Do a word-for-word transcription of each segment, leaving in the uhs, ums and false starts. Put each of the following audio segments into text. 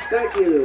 Thank you.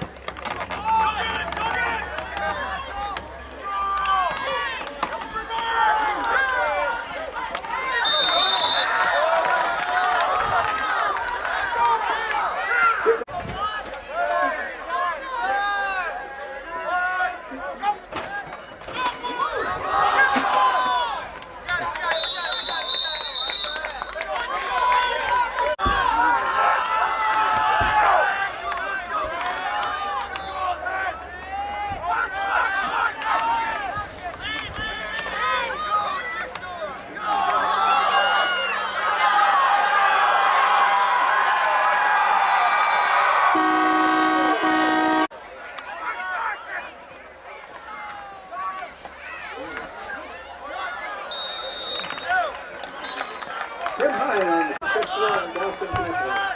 Hit high on the fifth round, Boston Patriots.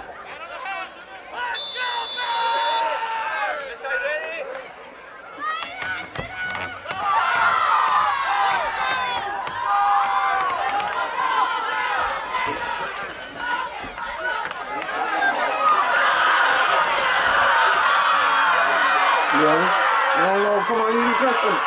No, no, no, come on, you can catch him.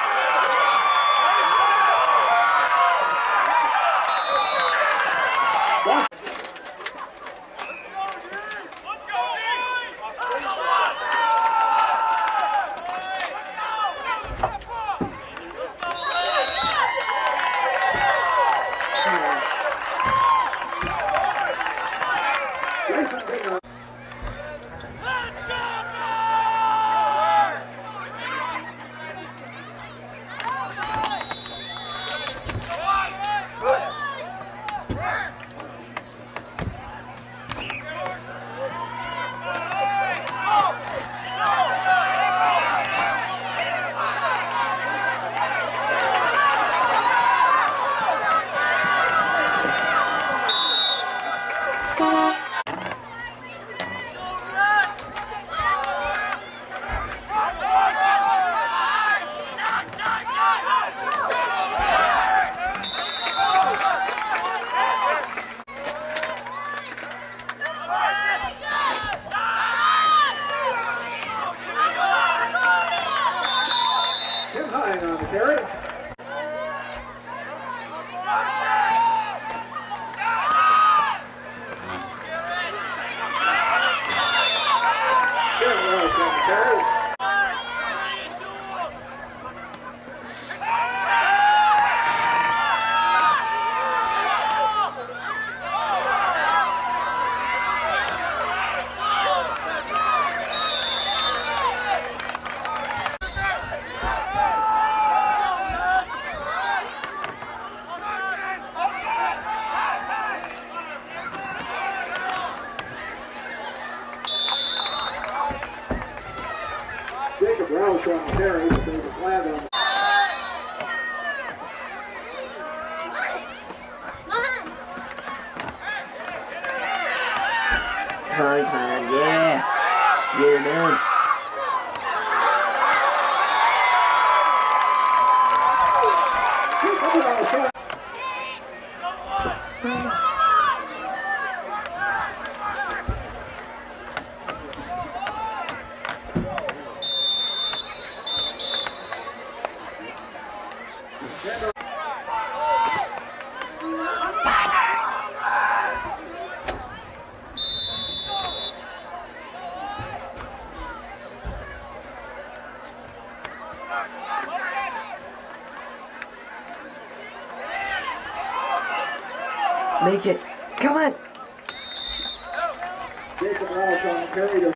Welsh on the carry, but there's a flag on. Come on, come on, yeah. You're man. Make it. Come on. Jacob Walsh on the carry to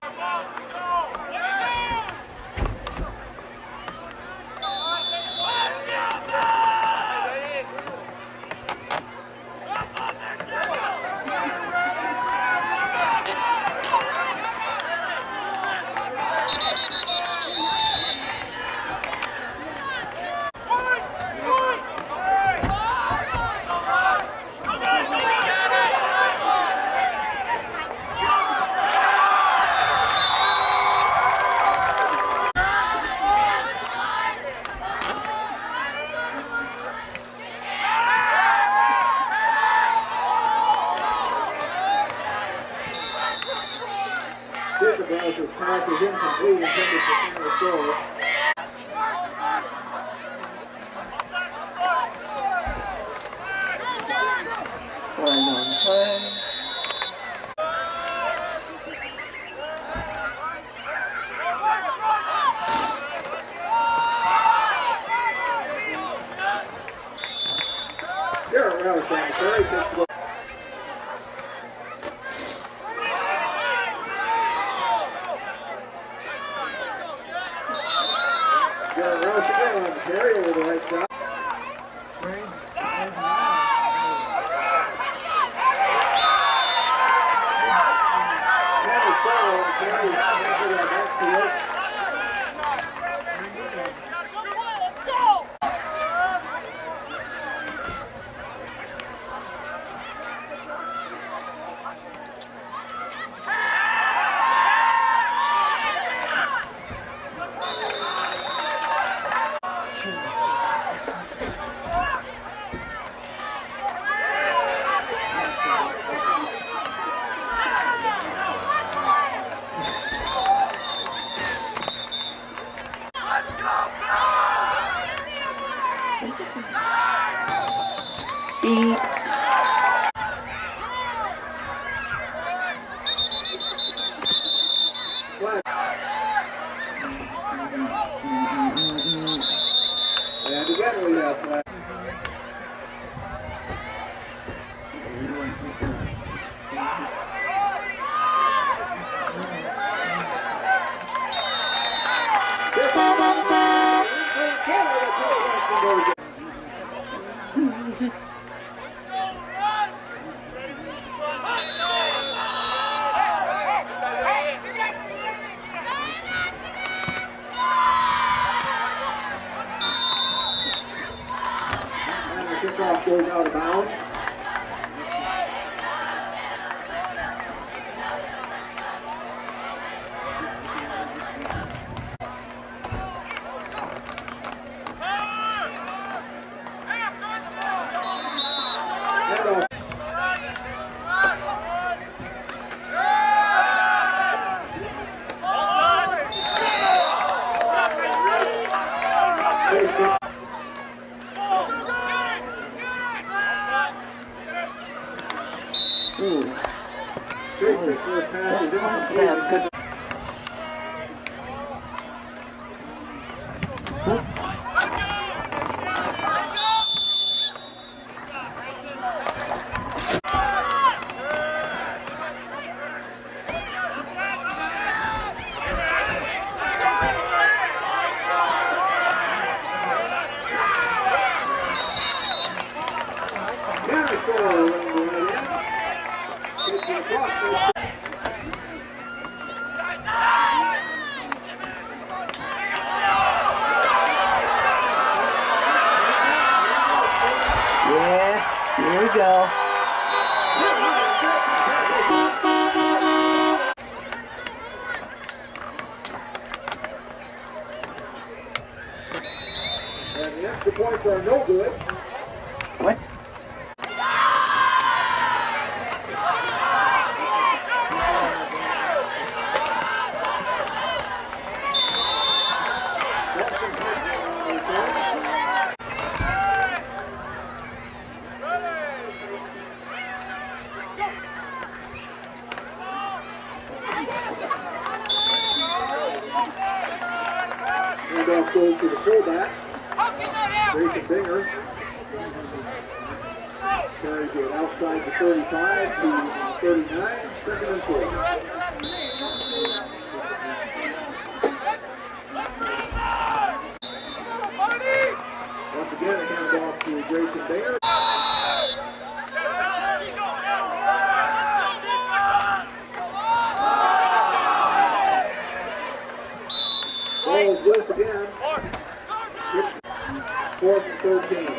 Browser's pass is incomplete, intended for Sanders Store. Play on play. Garrett Roush on the carry, takes the ball. Garrett Roush again on the carry over the right side. Where's, where's Matt? Sanders Store on the carry, halfway down backfield. Beep. Flag. And again we have flag. Kickoff goes out of bounds. Handoff. Ooh. Chase Pickler's pass is That's one incomplete. bad good. Sanders Store running the right end. Takes it across the Yeah, here we go. And the extra points are no good. What? Boston Pickler on the return. Handoff goes to the fullback. Grayson Binger carries it outside the thirty-five to the thirty-nine, second and four. Once again, a handoff to Grayson Binger. Ball is loose again. Fourth and thirteen.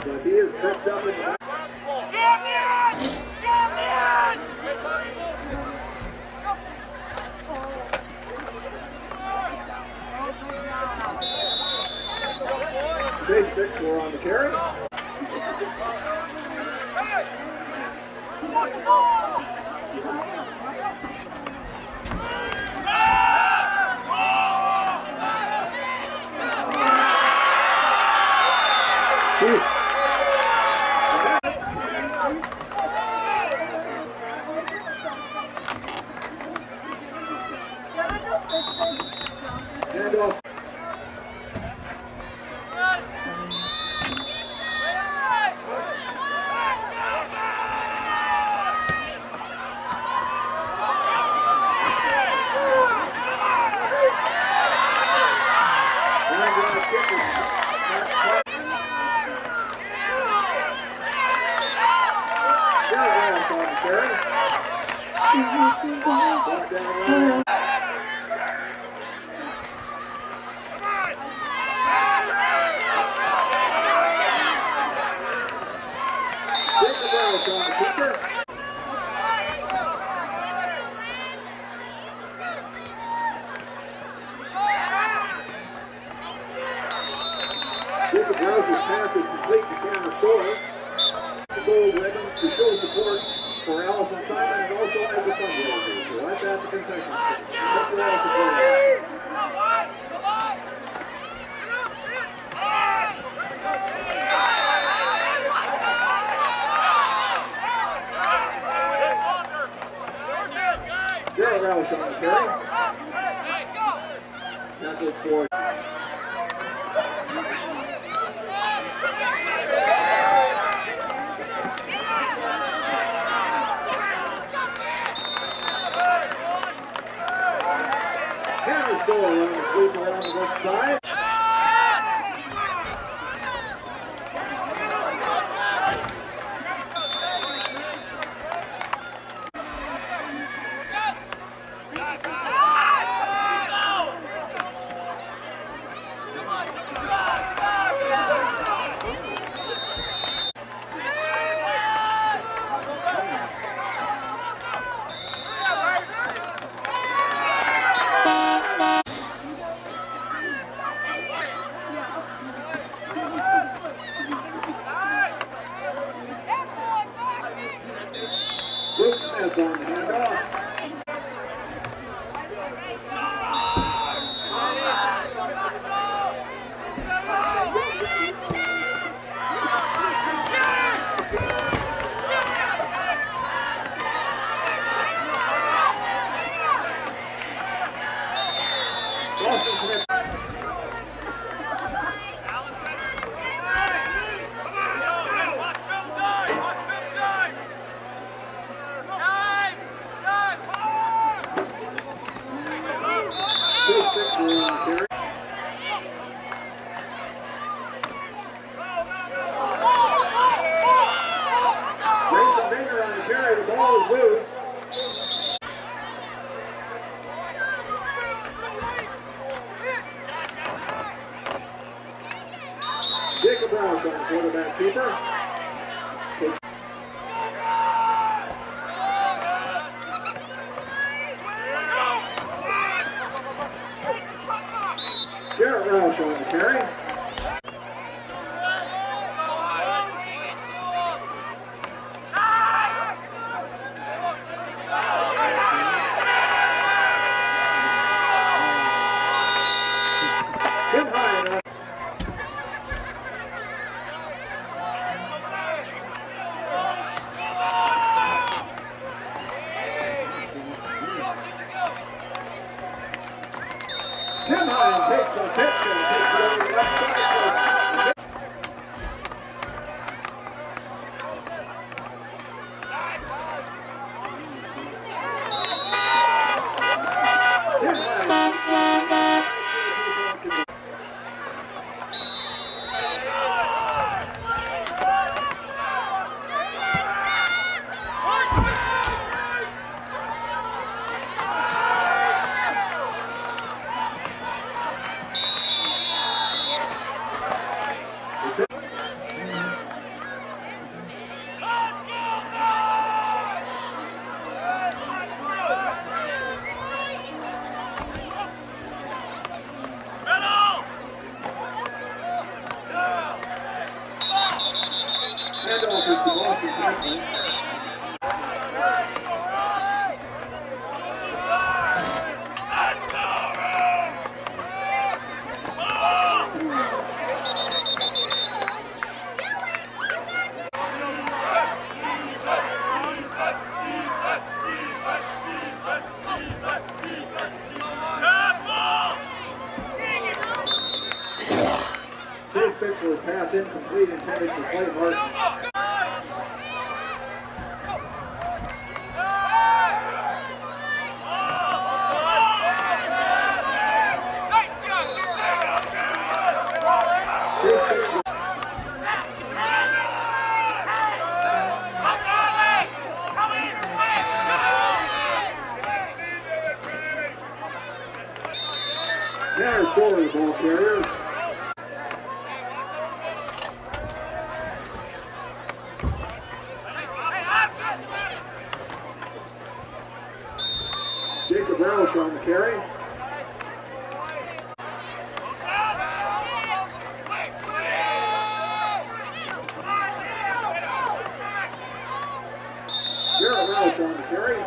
but he is tripped up in the back. Champions! Champions! Chase Dixler on the carry. Shoot. Hand off. Jacob Rouse's pass is complete to Cameron Stores. The gold ribbon to show support for Allison Simon and also as a fundraiser. So that's at the concession stand. That's what all support is. Gerald Rouse on the carry. Now good for Cameron Store running the sweep around the left side. Luke Smith on the handoff. Boston Smith. Chase Dixler on the carry. Grayson Baker on the carry. The ball is loose. Jacob Roush on the quarterback keeper. Garrett Roush on the carry. Tim Hine on. Tim Hine takes a pitch and takes it over the left side. Tim Hine. handoff is to Boston College. Chase Bixler's pass incomplete, intended for Clay Martin. Tanner Story, the ball carrier. Jacob Roush on the carry. Garrett Roush on the carry.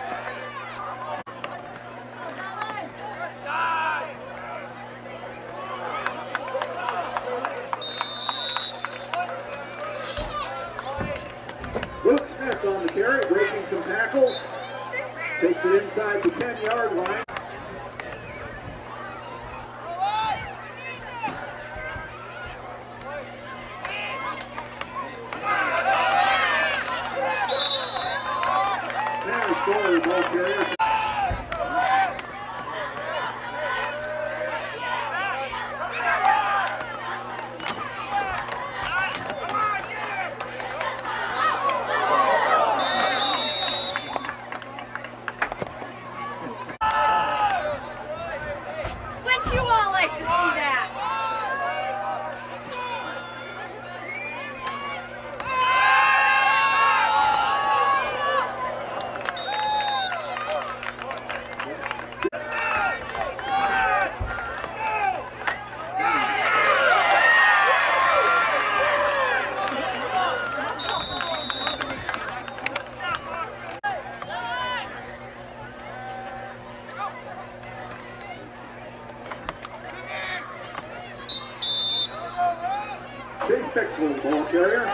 Luke Smith on the carry, breaking some tackles. Takes it inside the ten-yard line. Tanner Story, ball carrier. You all like to see that. Chase Bixler, ball carrier.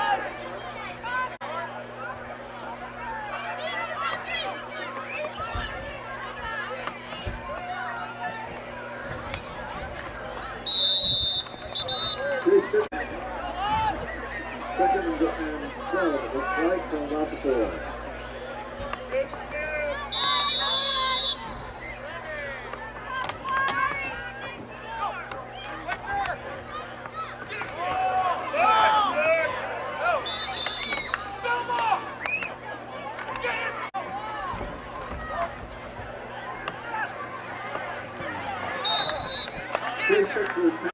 Chase Bixler. Second and twelve, it looks like, from about the four. Chase Bixler.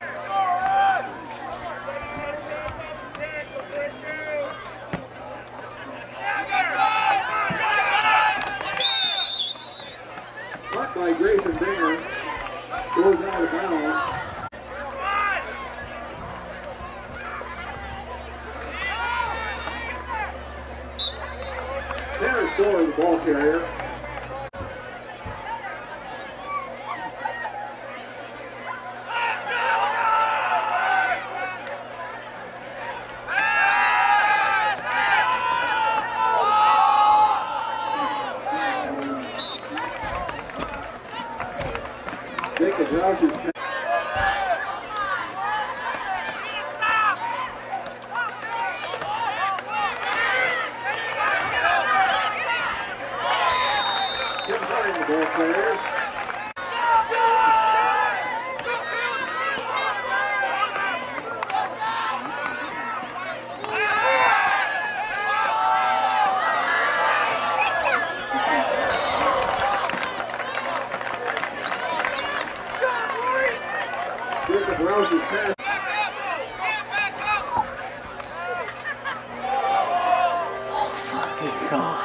Caught by Grayson Binger. Goes out of bounds. Tanner Story, the ball carrier. Jacob Roush's pass. Tim Hine, the ball carrier. Jacob Roush's pass. Fucking God.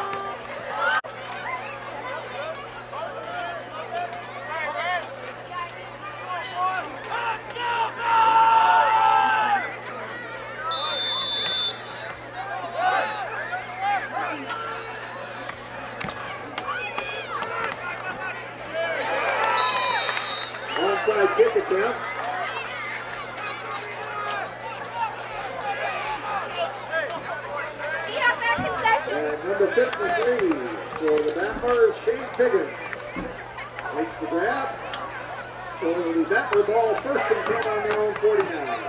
number fifty-three for the Batters, Shane Piggins. Makes the grab. So it'll be Battler ball first and ten on their own forty-nine.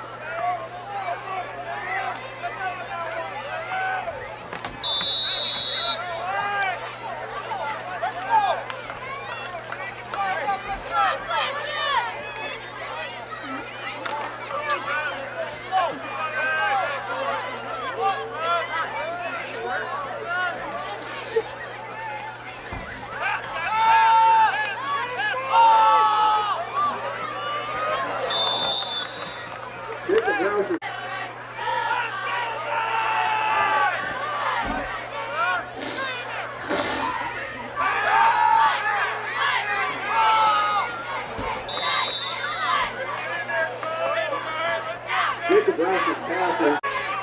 Jacob Roush's passes.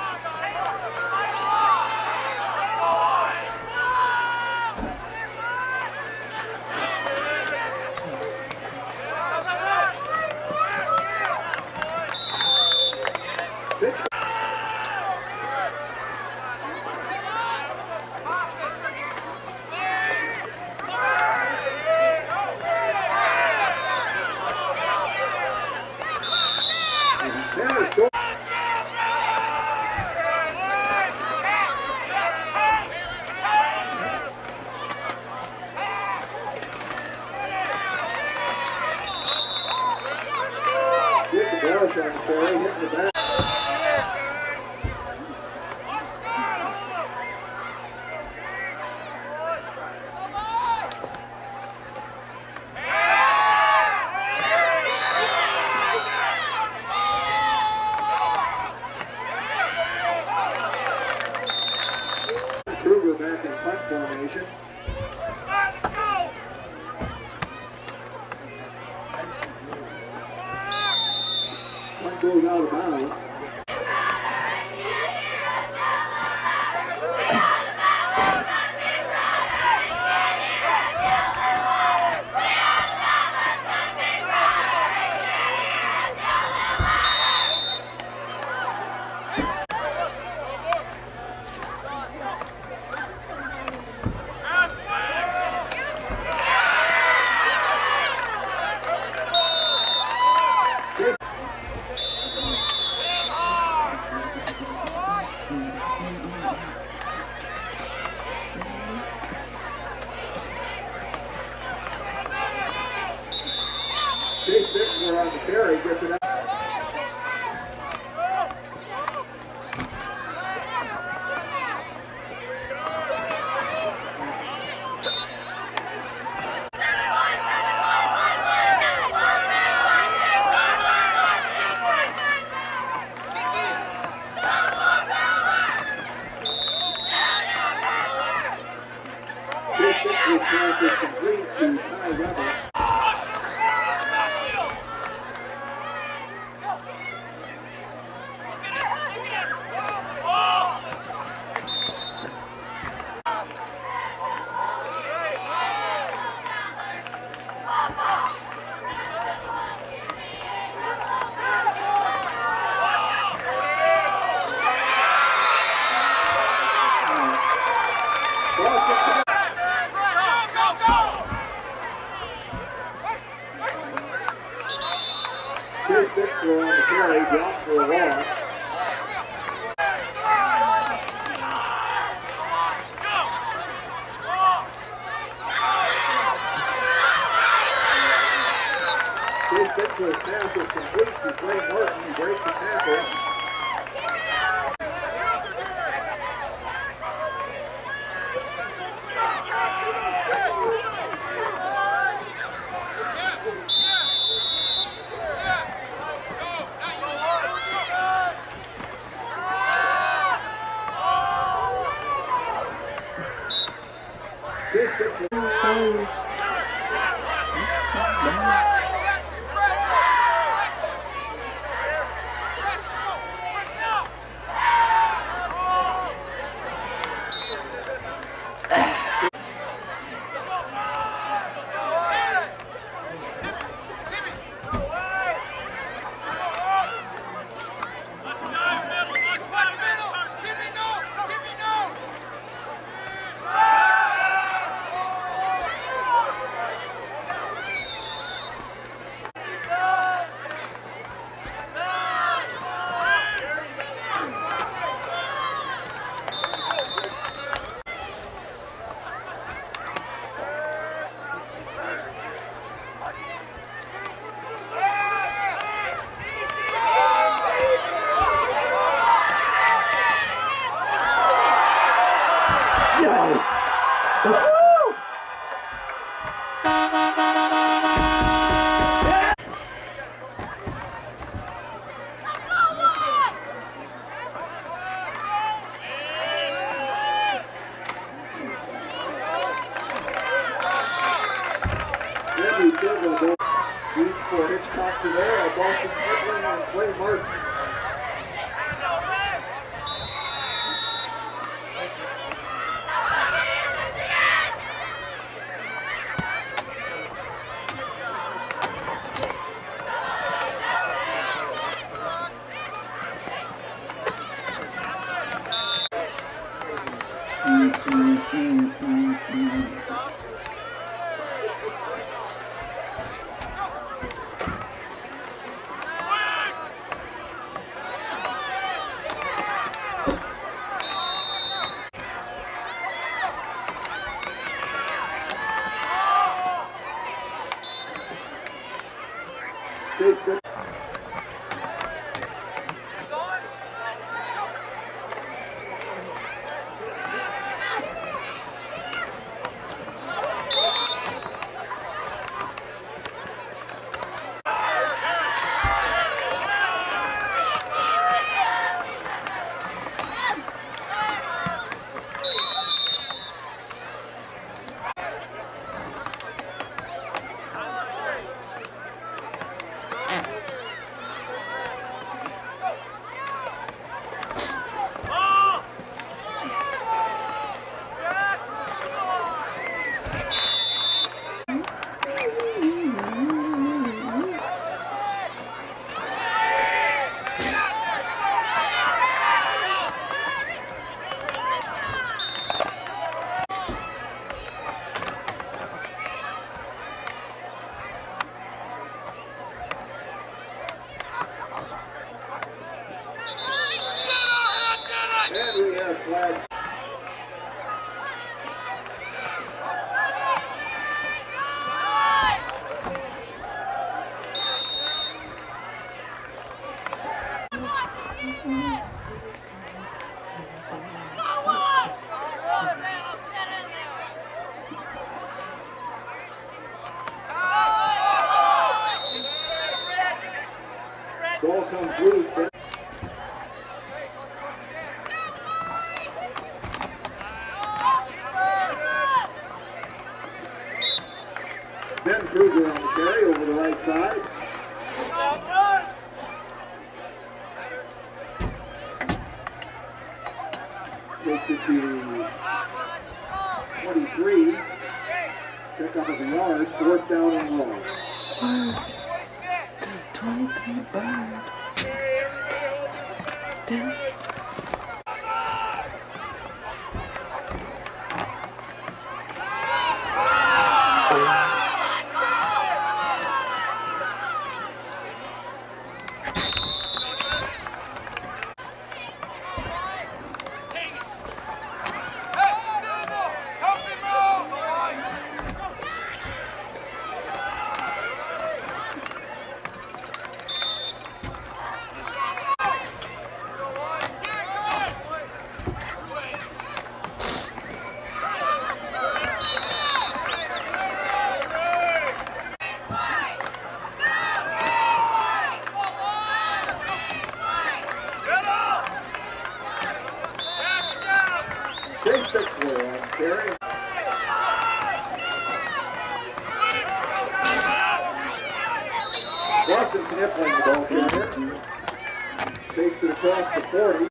Back in punt formation. Punt goes out of bounds. On the carry, gets it out. This pass is complete to Ty Weber. Fixer on the carry, dropped for a loss. Chase Fixer's pass is complete to Clay Martin. He breaks the tackle. Henry Silver goes deep for Hitchcock-Tulare, Boston Edwin and Clay Martin. Chase good. And we have flags. Ball comes loose. Ben Kruger on the carry over the right side. Takes it to twenty-three. Pick up of the yard. Fourth down and long. twenty-three bird. Damn. Chase Bixler on the carry. Boston Knippling the ball carrier. Takes it across the forty.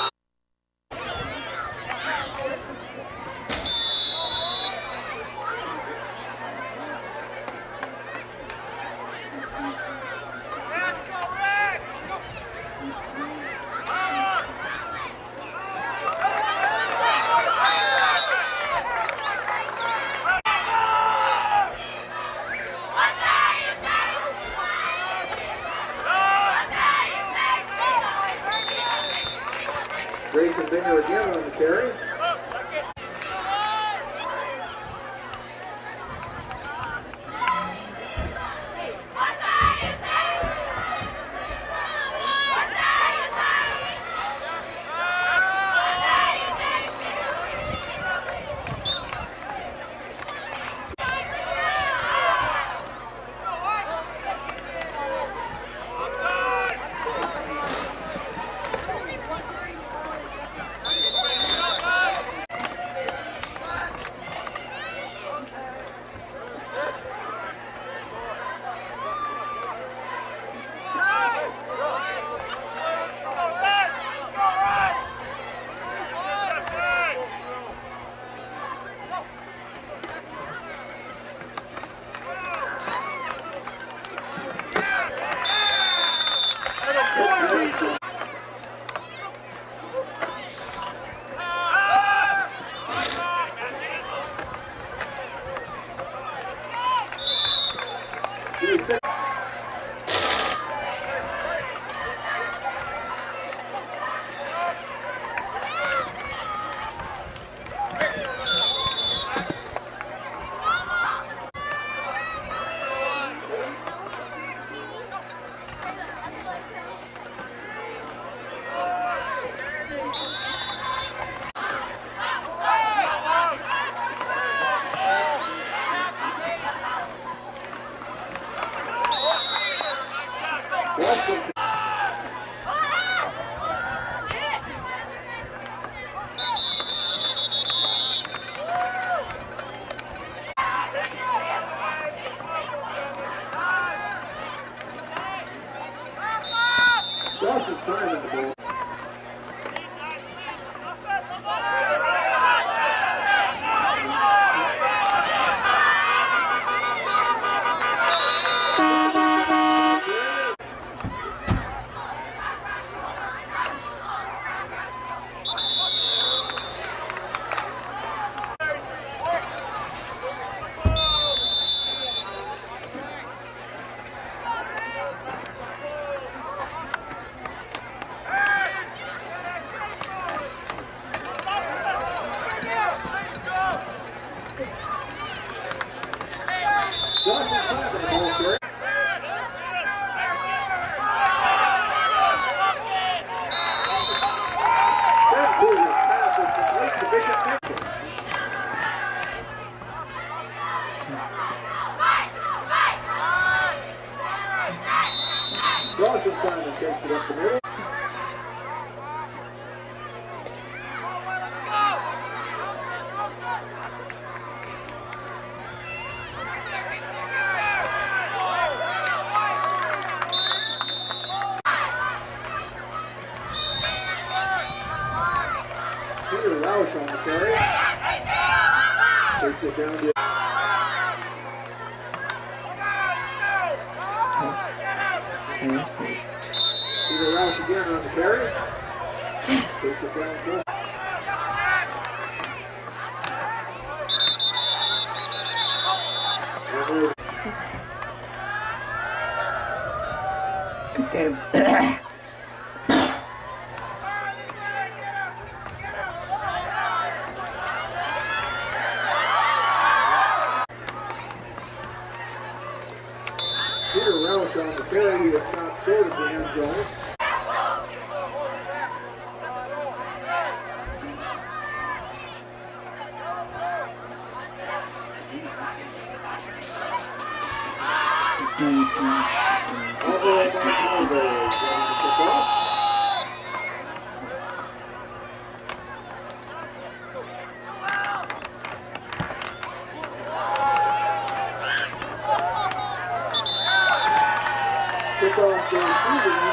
Grayson Binger again on the carry. Peter Roush on the carry. Takes it down to... Peter Roush again on the carry. Yes. Takes it down to... Good game. Peter Roush on the carry. He is not short of the end zone. Although by Cowboys ready to kick off. Kickoff to receiving